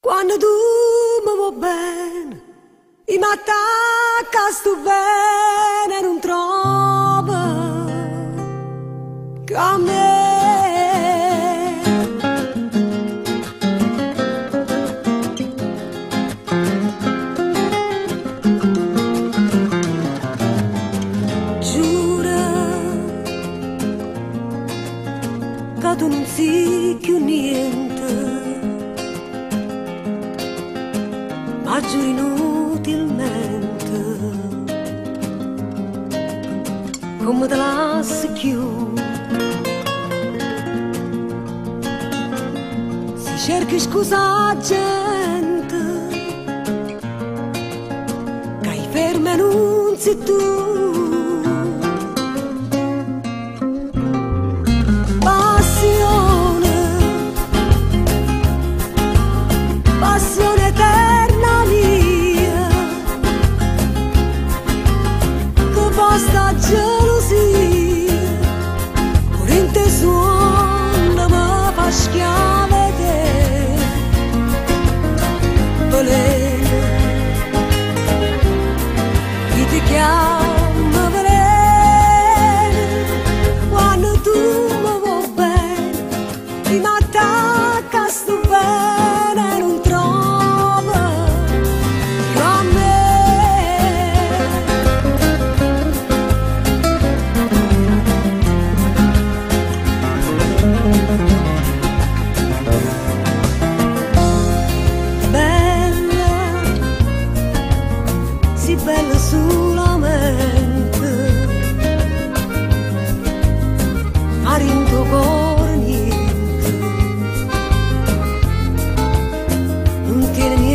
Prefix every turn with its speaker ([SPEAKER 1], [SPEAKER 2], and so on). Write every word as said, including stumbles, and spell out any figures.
[SPEAKER 1] Quando tu mi vuoi bene, i m'attacca sto bene e non trova che a me. Giura che tu non sei più niente, ma giuro inutilmente, come te lasci più. Si cerchi scusa gente, che hai ferma non sei tu. Passione, passione eterna mia, che basta gelosia, pure in te suona mi fa schiave te. Veleno, chi ti chiama veleno, quando tu mi vuoi bene, ti m'attacca sto bene e non trova più a me. Bella, sì bella solamente, fare in tuo cuore niente, non tiene niente